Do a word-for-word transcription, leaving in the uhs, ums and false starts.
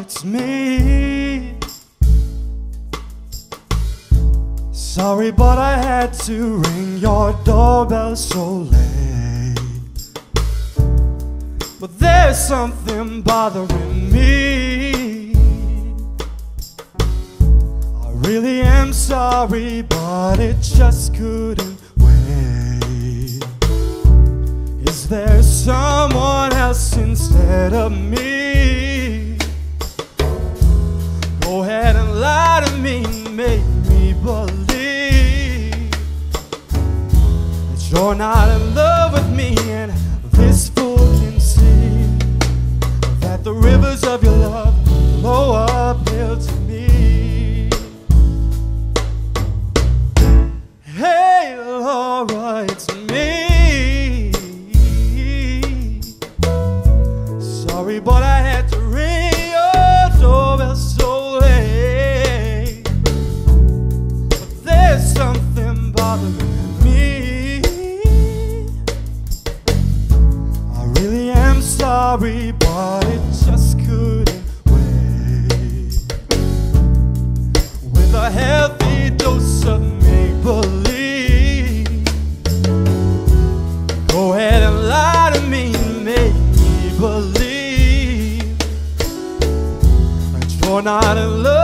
it's me. Sorry, but I had to ring your doorbell so late. But there's something bothering me. I really am sorry, but it just couldn't wait. Is there someone else instead of me? Go ahead and lie to me, make me believe that you're not in love with me, and this fool can see that the rivers of your love flow uphill to me. Hey Laura, it's me. Sorry, but I had to ring your doorbell so late. But there's something bothering me. I really am sorry, but it just couldn't wait. With a healthy dose of make-believe, go ahead and lie to me, make me believe that you're not in love.